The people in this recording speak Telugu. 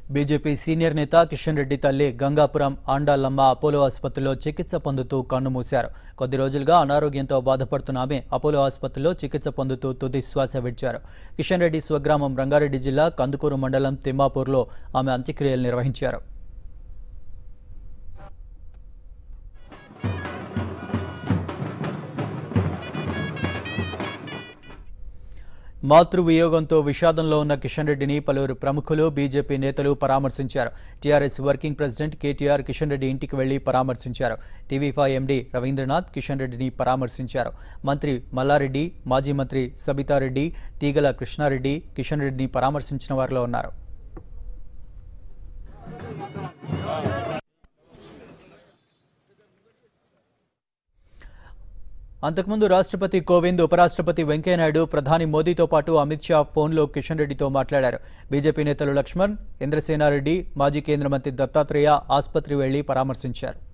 బీజేపీ సీనియర్ నేత కిషన్ రెడ్డి తల్లి గంగాపురం ఆండాలమ్మ అపోలో ఆసుపత్రిలో చికిత్స పొందుతూ కన్నుమూశారు. కొద్ది రోజులుగా అనారోగ్యంతో బాధపడుతున్న ఆమె అపోలో ఆసుపత్రిలో చికిత్స పొందుతూ తుది శ్వాస విడిచారు. కిషన్ రెడ్డి స్వగ్రామం రంగారెడ్డి జిల్లా కందుకూరు మండలం తిమ్మాపూర్లో ఆమె అంత్యక్రియలు నిర్వహించారు. మాతృవియోగంతో విషాదంలో ఉన్న కిషన్ రెడ్డిని పలువురు ప్రముఖులు, బీజేపీ నేతలు పరామర్శించారు. TRS working president KTR Kishan Reddy ఇంటికి వెళ్లి పరామర్శించారు. టీవీ5 ఎండీ రవీంద్రనాథ్ కిషన్ రెడ్డిని పరామర్శించారు. మంత్రి మల్లారెడ్డి, మాజీ మంత్రి సబితారెడ్డి, తీగల కృష్ణారెడ్డి కిషన్ రెడ్డిని పరామర్శించిన వారిలో ఉన్నారు. అంతకుముందు రాష్ట్రపతి కోవింద్, ఉపరాష్ట్రపతి వెంకయ్యనాయుడు, ప్రధాని మోదీతో పాటు అమిత్ షా ఫోన్లో కిషన్ రెడ్డితో మాట్లాడారు. బీజేపీ నేతలు లక్ష్మణ్, ఇంద్రసేనారెడ్డి, మాజీ కేంద్ర మంత్రి దత్తాత్రేయ ఆసుపత్రి వెళ్లి పరామర్శించారు.